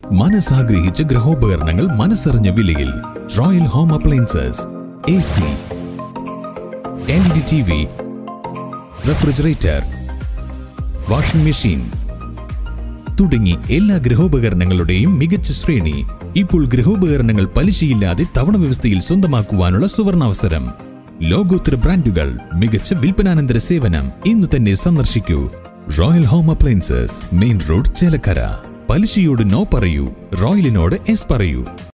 മനസ്സാഗ്രഹിച്ച ഗൃഹോപകരണങ്ങൾ മനസ്സറിഞ്ഞ വിലയിൽ. Royal Home Appliances, AC, LED TV, refrigerator, washing machine തുടങ്ങി എല്ലാ ഗൃഹോപകരണങ്ങളുടെയും മികച്ച ശ്രേണി. ഇപ്പോൾ ഗൃഹോപകരണങ്ങൾ പലിശയില്ലാതെ തവണ വ്യവസ്ഥയിൽ സ്വന്തമാക്കുവാനുള്ള സുവർണാവസരം. ലോകോത്തര ബ്രാൻഡുകൾ, മികച്ച വിൽപ്പനാനന്തര സേവനം. ഇന്ന് തന്നെ സന്ദർശിക്കൂ. Royal Home Appliances, main road, Chelakkara. പലിശയോട് നോ പറയൂ, റോയലിനോട് എസ് പറയൂ.